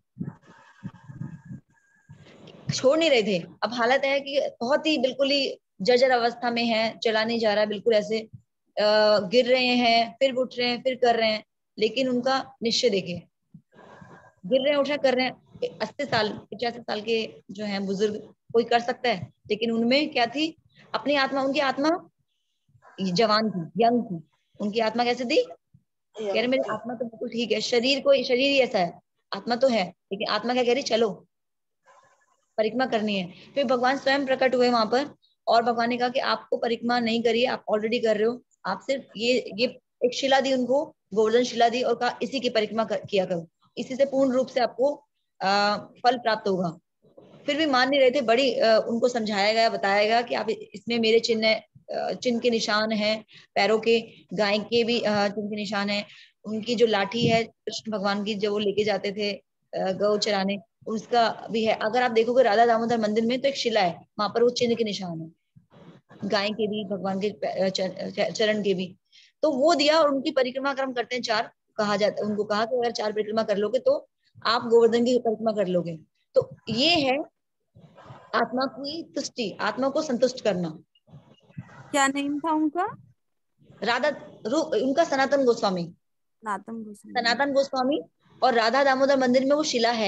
[SPEAKER 2] छोड़ नहीं रहे थे। अब हालत है कि बहुत ही बिल्कुल ही जर्जर अवस्था में है, चला नहीं जा रहा, बिल्कुल ऐसे आ, गिर रहे हैं, फिर उठ रहे हैं, फिर कर रहे हैं। लेकिन उनका निश्चय देखिए, गिर रहे हैं, उठ रहे हैं, कर रहे हैं। अस्सी साल पचासी साल के जो हैं बुजुर्ग, कोई कर सकता है, लेकिन उनमें क्या थी, अपनी आत्मा, उनकी आत्मा जवान थी, यंग थी। उनकी आत्मा कैसे थी, कह रहे मेरी आत्मा तो बिल्कुल ठीक है, शरीर को शरीर ही ऐसा है, आत्मा तो है, लेकिन आत्मा क्या कह रही, चलो परिक्रमा करनी है। फिर भगवान स्वयं प्रकट हुए वहां पर और भगवान ने कहा कि आपको परिक्रमा नहीं करिए, आप ऑलरेडी कर रहे हो, आप सिर्फ ये ये एक शिला दी उनको, गोवर्धन शिला दी और कहा इसी की परिक्रमा कर, किया करो, इसी से पूर्ण रूप से आपको आ, फल प्राप्त होगा। फिर भी मान नहीं रहे थे, बड़ी आ, उनको समझाया गया, बताया गया कि आप इसमें मेरे चिन्ह चिन्ह के निशान है, पैरों के, गाय के भी चिन्ह के निशान है, उनकी जो लाठी है कृष्ण भगवान की, जो वो लेके जाते थे गौ चराने, उसका भी है। अगर आप देखोगे राधा दामोदर मंदिर में तो एक शिला है, वहां पर वो चिन्ह के निशान है, गाय के भी, भगवान के चरण के भी। तो वो दिया और उनकी परिक्रमा क्रम करते हैं चार, कहा जाता है, उनको कहा कि अगर चार परिक्रमा कर लोगे तो आप गोवर्धन की परिक्रमा कर लोगे। तो ये है आत्मा की तुष्टि, आत्मा को संतुष्ट करना।
[SPEAKER 1] क्या नेम था उनका?
[SPEAKER 2] राधा रूप उनका सनातन गोस्वामी,
[SPEAKER 1] सनातन गोस्वामी।
[SPEAKER 2] सनातन गोस्वामी। और राधा दामोदर मंदिर में वो शिला है,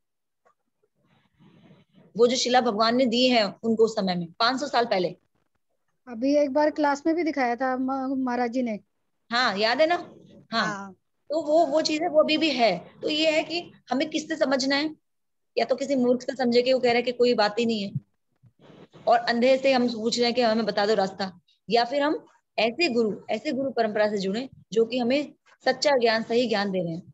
[SPEAKER 2] वो जो शिला भगवान ने दी है उनको उस समय में पाँच सौ साल पहले।
[SPEAKER 4] अभी एक बार क्लास में भी दिखाया था महाराज जी ने।
[SPEAKER 2] हाँ याद है ना। हाँ,
[SPEAKER 4] हाँ।
[SPEAKER 2] तो वो वो चीज है, वो अभी भी है। तो ये है कि हमें किससे समझना है, या तो किसी मूर्ख से समझे कि वो कह रहा है कि कोई बात ही नहीं है और अंधे से हम पूछ रहे हैं कि हमें बता दो रास्ता, या फिर हम ऐसे गुरु ऐसे गुरु परंपरा से जुड़े जो कि हमें सच्चा ज्ञान, सही ज्ञान दे रहे हैं।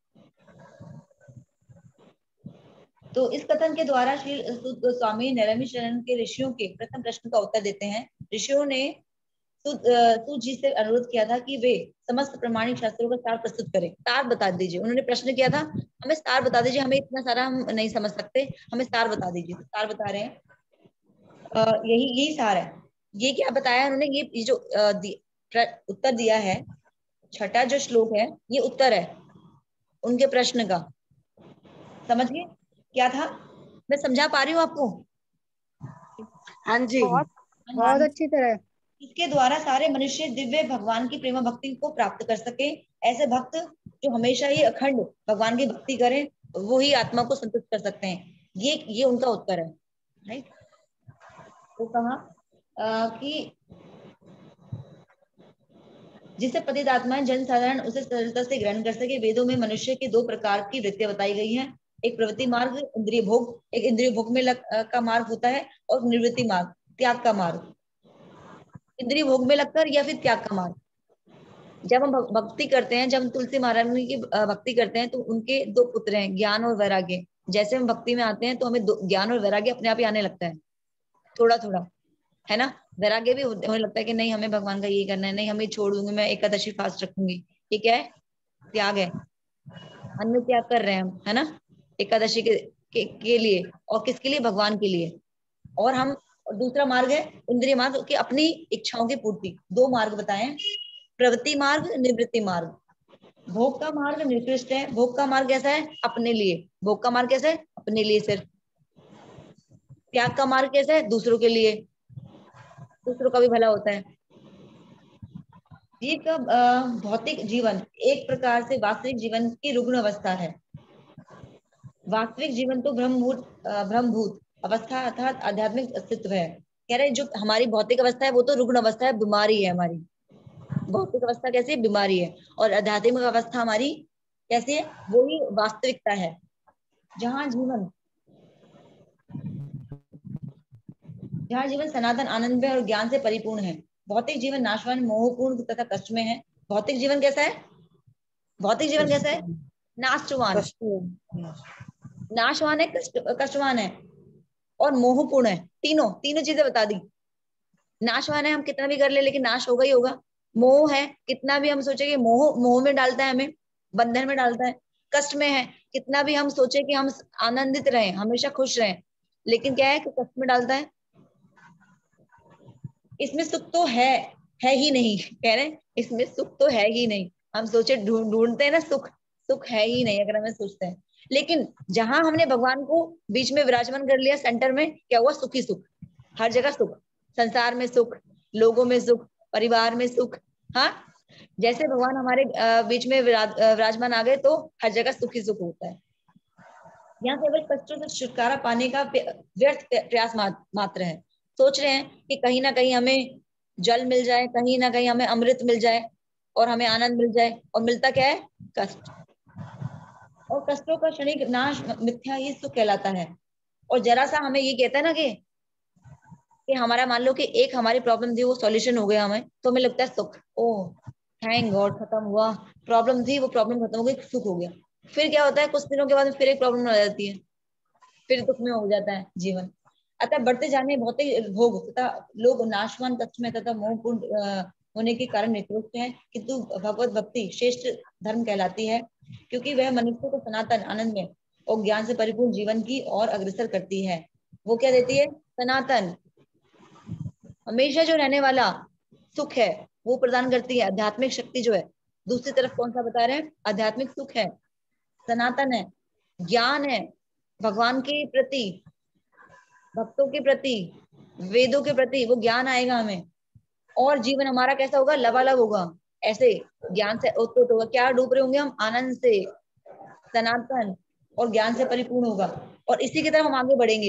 [SPEAKER 2] तो इस कथन के द्वारा श्री सूत गोस्वामी नैमिष शरण के ऋषियों के प्रथम प्रश्न का उत्तर देते हैं। ऋषियों ने सूत जी से अनुरोध किया था कि वे समस्त प्रमाणिक शास्त्रों का सार प्रस्तुत करें, सार बता दीजिए। उन्होंने प्रश्न किया था, हमें सार बता दीजिए, हमें इतना सारा हम नहीं समझ सकते, हमें सार बता दीजिए। तो सार बता रहे हैं, आ, यही यही सार है। ये क्या बताया उन्होंने, ये, ये जो आ, दी, उत्तर दिया है, छठा जो श्लोक है ये उत्तर है उनके प्रश्न का। समझ गए क्या था, मैं समझा पा रही हूँ आपको?
[SPEAKER 3] हाँ जी।
[SPEAKER 1] बहुत
[SPEAKER 4] बहुत अच्छी तरह।
[SPEAKER 2] इसके द्वारा सारे मनुष्य दिव्य भगवान की प्रेम भक्ति को प्राप्त कर सके। ऐसे भक्त जो हमेशा ही अखंड भगवान की भक्ति करें, वो ही आत्मा को संतुष्ट कर सकते हैं। ये ये उनका उत्तर है, राइट। वो कहा कि जिससे पतित आत्मा जन साधारण उसे सरलता से ग्रहण कर सके। वेदों में मनुष्य के दो प्रकार की वृत्तियां बताई गई हैं, एक प्रवृत्ति मार्ग इंद्रिय भोग, एक इंद्रिय भोग में लग, का मार्ग होता है, और निवृत्ति मार्ग त्याग का मार्ग। इंद्रिय भोग में लगकर या फिर त्याग का मार्ग। जब हम भक्ति करते हैं, जब हम तुलसी महाराज की भक्ति करते हैं तो उनके दो पुत्र हैं, ज्ञान और वैराग्य। जैसे हम भक्ति में आते हैं तो हमें ज्ञान और वैराग्य अपने आप ही आने लगता है, थोड़ा थोड़ा, है ना। वैराग्य भी होने लगता है कि नहीं हमें भगवान का ये करना है, नहीं हमें छोड़ दूंगी, मैं एकादशी फास्ट रखूंगी। ये क्या है, त्याग है, अन्न त्याग कर रहे हैं हम, है ना, एकादशी के, के, के लिए, और किसके लिए, भगवान के लिए। और हम, और दूसरा मार्ग है इंद्रिय मार्ग, कि अपनी इच्छाओं की पूर्ति। दो मार्ग बताए, प्रवृत्ति मार्ग, निवृत्ति मार्ग। भोग का मार्ग निकृष्ट है, भोग का मार्ग कैसा है, अपने लिए। भोग का मार्ग कैसा है, अपने लिए सिर्फ। त्याग का मार्ग कैसा है, दूसरों के लिए, दूसरों का भी भला होता है। जीव का भौतिक जीवन एक प्रकार से वास्तविक जीवन की रुग्ण अवस्था है। वास्तविक जीवन तो ब्रह्मभूत ब्रह्मभूत अवस्था अर्थात आध्यात्मिक अस्तित्व है। कह रहे जो हमारी भौतिक अवस्था है वो तो रुग्ण अवस्था है, बीमारी है हमारी। भौतिक अवस्था कैसी है? बीमारी है। और आध्यात्मिक अवस्था हमारी कैसी है? वही वास्तविकता है, जहाँ जीवन जहाँ जीवन सनातन आनंद में और ज्ञान से परिपूर्ण है। भौतिक जीवन नाशवान, मोहपूर्ण तथा कष्ट में है। भौतिक जीवन कैसा है? भौतिक जीवन कैसा है? नाशवान, नाशवान है, कष्ट कष्टवान है और मोहपूर्ण है। तीनों तीनों चीजें बता दी। नाशवान है, हम कितना भी कर ले लेकिन नाश होगा ही होगा। मोह है, कितना भी हम सोचे कि मोह मोह में डालता है, हमें बंधन में डालता है। कष्ट में है, कितना भी हम सोचे कि हम आनंदित रहें, हमेशा खुश रहें, लेकिन क्या है कि कष्ट में डालता है। इसमें सुख तो है है ही नहीं, कह रहे हैं इसमें सुख तो है ही नहीं। हम सोचे ढूंढ ढूंढते हैं ना सुख, सुख है ही नहीं अगर हमें सोचते हैं। लेकिन जहां हमने भगवान को बीच में विराजमान कर लिया, सेंटर में, क्या हुआ? सुख ही सुख, हर जगह सुख। संसार में सुख, लोगों में सुख, परिवार में सुख। हाँ, जैसे भगवान हमारे बीच में विराजमान आ गए तो हर जगह सुख ही सुख होता है। यहाँ केवल कष्टों से छुटकारा पाने का व्यर्थ प्रयास मात्र है। सोच रहे हैं कि कहीं ना कहीं हमें जल मिल जाए, कहीं ना कहीं हमें अमृत मिल जाए और हमें आनंद मिल जाए, और मिलता क्या है? कष्ट। और कष्टों का क्षणिक नाश मिथ्या ही सुख कहलाता है। और जरा सा हमें ये कहता है ना कि कि हमारा, मान लो कि एक हमारी प्रॉब्लम थी, वो सॉल्यूशन हो गया हमें, तो हमें लगता है सुख। ओह थैंक गॉड, खत्म हुआ। प्रॉब्लम थी, वो प्रॉब्लम खत्म हो गई, सुख हो गया। फिर क्या होता है? कुछ दिनों के बाद फिर एक प्रॉब्लम आ जाती है, फिर दुख में हो जाता है जीवन। अतः बढ़ते जाने भौतिक भोग तथा लोग नाशवान कष्ट में तथा मोहपूर्ण होने के कारण निकृष्ट है, किंतु भगवत भक्ति श्रेष्ठ धर्म कहलाती है, क्योंकि वह मनुष्य को सनातन आनंद में और ज्ञान से परिपूर्ण जीवन की ओर अग्रसर करती है। वो क्या देती है? सनातन, हमेशा जो रहने वाला सुख है वो प्रदान करती है। आध्यात्मिक शक्ति जो है, दूसरी तरफ कौन सा बता रहे हैं? आध्यात्मिक सुख है, सनातन है, ज्ञान है भगवान के प्रति, भक्तों के प्रति, वेदों के प्रति वो ज्ञान आएगा हमें, और जीवन हमारा कैसा होगा? लबालब होगा। ऐसे ज्ञान से उत्पन्न होगा। क्या डूब रहे होंगे हम? आनंद से, सनातन और ज्ञान से परिपूर्ण होगा, और इसी की तरफ हम आगे बढ़ेंगे।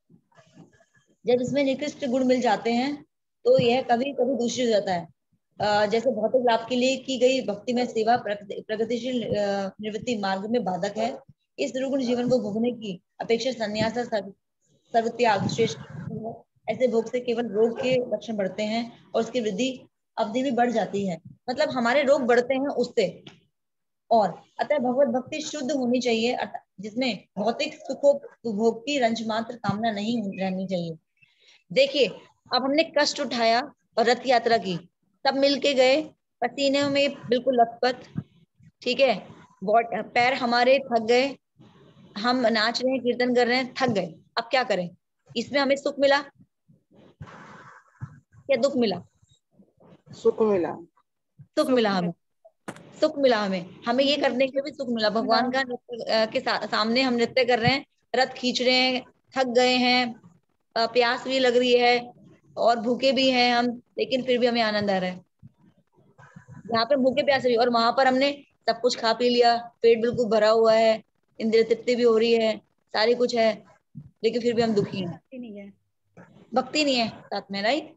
[SPEAKER 2] जब इसमें निकृष्ट गुण मिल जाते हैं तो यह कभी कभी दूषित हो जाता है। अः जैसे भौतिक लाभ के लिए की गई भक्ति में सेवा प्रगतिशील निवृत्ति मार्ग में बाधक है। इस दुर्गुण जीवन को भोगने की अपेक्षा संन्यास सर्वत्याग श्रेष्ठ है। ऐसे भोग से केवल रोग के लक्षण बढ़ते हैं और उसकी वृद्धि अवधि भी बढ़ जाती है। मतलब हमारे रोग बढ़ते हैं उससे। और अतः भगवत भक्ति शुद्ध होनी चाहिए, जिसमें भौतिक सुखों भोग की रंज मात्र कामना नहीं रहनी चाहिए। देखिए, अब हमने कष्ट उठाया और रथ यात्रा की, सब मिलके गए, पसीने में बिल्कुल लथपथ, ठीक है, पैर हमारे थक गए, हम नाच रहे हैं, कीर्तन कर रहे हैं, थक गए। अब क्या करें? इसमें हमें सुख मिला या दुख मिला?
[SPEAKER 3] सुख मिला।
[SPEAKER 2] सुख मिला हमें, सुख मिला हमें। हमें ये करने के भी सुख मिला। भगवान का नृत्य के सा, सामने हम नृत्य कर रहे हैं, रथ खींच रहे हैं, थक गए हैं, प्यास भी लग रही है और भूखे भी हैं हम, लेकिन फिर भी हमें आनंद आ रहा है। यहाँ पे भूखे प्यासे भी, और वहां पर हमने सब कुछ खा पी लिया, पेट बिल्कुल भरा हुआ है, इंद्रिय तृप्ति भी हो रही है, सारी कुछ है, लेकिन फिर भी हम दुखी हैं।
[SPEAKER 4] भक्ति नहीं है,
[SPEAKER 2] भक्ति नहीं है साथ में, राइट।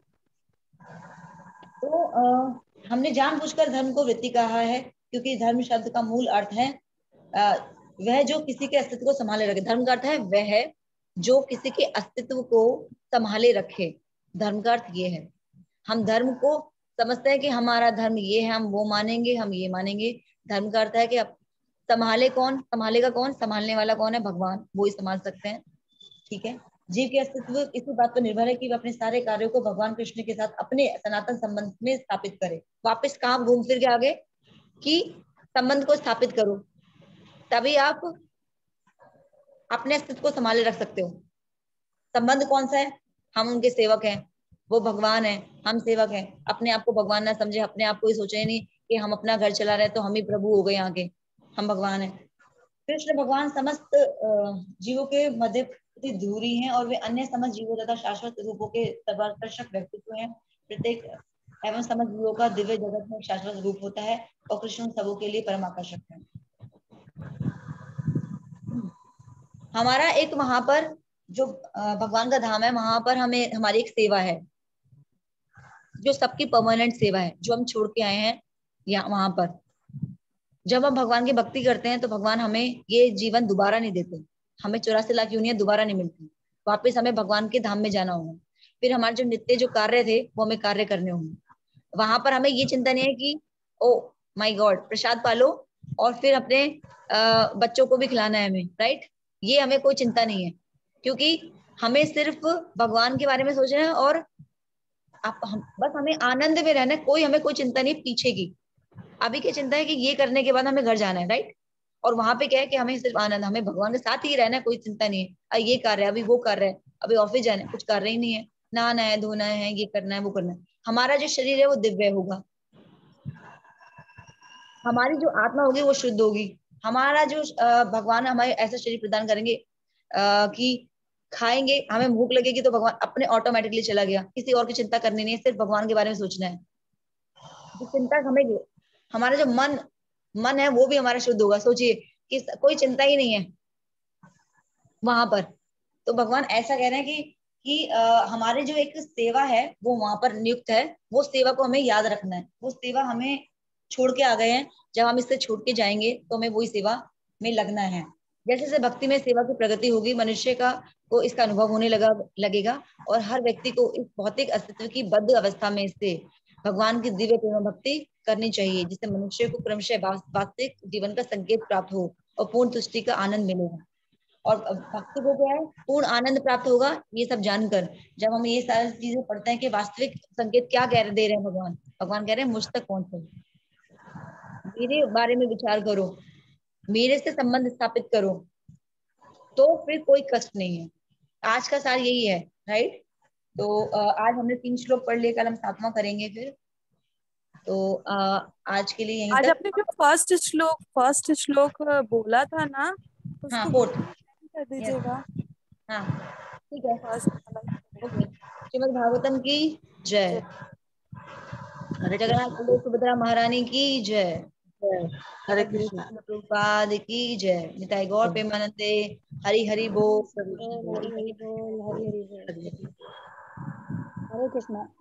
[SPEAKER 2] तो आ, हमने जानबूझकर धर्म को वृत्ति कहा है, क्योंकि धर्म शब्द का मूल अर्थ है आ, वह जो किसी के अस्तित्व को संभाले रखे। धर्म का अर्थ है वह जो किसी के अस्तित्व को संभाले रखे। धर्म का अर्थ ये है। हम धर्म को समझते हैं कि हमारा धर्म ये है, हम वो मानेंगे, हम ये मानेंगे। धर्म का अर्थ है कि अब संभाले कौन? संभालेगा कौन? संभालने वाला कौन है? भगवान, वो ही संभाल सकते हैं, ठीक है। जीव के अस्तित्व इसी बात पर निर्भर है कि वह अपने सारे कार्यों को भगवान कृष्ण के साथ अपने सनातन संबंध में स्थापित करे। वापस कहाँ घूम फिर के आगे कि संबंध को स्थापित करो, तभी आप अपने अस्तित्व को संभाले रख सकते हो। संबंध कौन सा है? हम उनके सेवक हैं, वो भगवान है, हम सेवक हैं। अपने आप को भगवान ना समझे, अपने आप को ही सोचे नहीं कि हम अपना घर चला रहे हैं तो हम ही प्रभु हो गए यहाँ के, हम भगवान हैं। कृष्ण भगवान समस्त जीवों के मध्य दूरी हैं, और वे अन्य समस्त जीवों तथा शाश्वत रूपों के सर्वाकर्षक व्यक्तित्व हैं। प्रत्येक एवं समस्त जीवों का दिव्य जगत में शाश्वत रूप होता है, और कृष्ण सबों के लिए परम आकर्षक है। हमारा एक वहां पर जो अ, भगवान का धाम है वहां पर हमें हमारी एक सेवा है जो सबकी परमानेंट सेवा है, जो हम छोड़ के आए हैं या वहां पर। जब हम भगवान की भक्ति करते हैं तो भगवान हमें ये जीवन दोबारा नहीं देते, हमें चौरासी लाख यूनियन दोबारा नहीं मिलती, वापस हमें भगवान के धाम में जाना होगा। फिर हमारे जो नित्य जो कार्य थे वो हमें कार्य करने होंगे। वहां पर हमें ये चिंता नहीं है कि ओ माय गॉड प्रसाद पालो और फिर अपने आ, बच्चों को भी खिलाना है हमें, राइट। ये हमें कोई चिंता नहीं है, क्योंकि हमें सिर्फ भगवान के बारे में सोचना है और आप हम बस हमें आनंद में रहना है, कोई हमें कोई चिंता नहीं पीछे की। अभी क्या चिंता है कि ये करने के बाद हमें घर जाना है, राइट। और वहां पे क्या है कि हमें सिर्फ आनंद, हमें भगवान के साथ ही रहना है, कोई चिंता नहीं है। अब ये कर रहे हैं, अभी वो कर रहे हैं, अभी ऑफिस जाना है, कुछ कर रहे ही नहीं है, नहाना है धोना है, ये करना है वो करना है। हमारा जो शरीर है वो दिव्य होगा, हमारी जो आत्मा होगी वो शुद्ध होगी। हमारा जो अ, भगवान हमें ऐसा शरीर प्रदान करेंगे आ, कि खाएंगे, हमें भूख लगेगी तो भगवान अपने ऑटोमेटिकली चला गया, किसी और की चिंता करनी नहीं है, सिर्फ भगवान के बारे में सोचना है। जो चिंता हमें, हमारा जो मन मन है वो भी हमारा शुद्ध होगा। सोचिए कि कोई चिंता ही नहीं है वहां पर। तो भगवान ऐसा कह रहे हैं कि कि आ, हमारे जो एक सेवा है वो वहां पर नियुक्त है, वो सेवा को हमें याद रखना है। वो सेवा हमें छोड़ के आ गए हैं, जब हम इससे छोड़ के जाएंगे तो हमें वही सेवा में लगना है। जैसे जैसे भक्ति में सेवा की प्रगति होगी, मनुष्य का को इसका अनुभव होने लगा लगेगा, और हर व्यक्ति को इस भौतिक अस्तित्व की बद्ध अवस्था में से भगवान की दिव्य प्रेम भक्ति करनी चाहिए, जिससे मनुष्य को क्रमशः वास्तविक जीवन का संकेत प्राप्त हो और पूर्ण तुष्टि का आनंद मिलेगा। और भक्ति को क्या है, पूर्ण आनंद प्राप्त होगा ये सब जानकर। जब हम ये सारी चीजें पढ़ते हैं कि वास्तविक संकेत क्या कह दे रहे हैं भगवान, भगवान कह रहे हैं मुझ तक पहुंचो, मेरे बारे में विचार करो, मेरे से संबंध स्थापित करो, तो फिर कोई कष्ट नहीं है। आज का सार यही है, राइट। तो आज हमने तीन श्लोक पढ़ लिए, कल हम सातवां करेंगे फिर। तो आज के लिए यहीं
[SPEAKER 1] आज
[SPEAKER 2] तक।
[SPEAKER 1] आपने जो फर्स्ट श्लोक फर्स्ट श्लोक बोला था ना,
[SPEAKER 2] हाँ
[SPEAKER 1] उसको
[SPEAKER 2] फोर्थ,
[SPEAKER 1] कर
[SPEAKER 2] यस,
[SPEAKER 1] दीजिएगा।
[SPEAKER 2] हाँ ठीक है,
[SPEAKER 1] फर्स्ट वाला।
[SPEAKER 2] ओके। श्रीमद् भागवतम की जय।
[SPEAKER 3] हरे
[SPEAKER 2] जगन्नाथ
[SPEAKER 3] कृष्ण।
[SPEAKER 2] बलदेव सुभद्रा महारानी की जय।
[SPEAKER 3] हरे
[SPEAKER 2] जगत गुरु
[SPEAKER 3] कृष्ण।
[SPEAKER 2] श्रील प्रभुपाद की जय। निताई गौर प्रेमानंदे। हरि हरि बोल।
[SPEAKER 4] बोल, हरि हरि बोल, हरि हरि बोल।
[SPEAKER 3] हरे
[SPEAKER 4] हरे कृष्णा।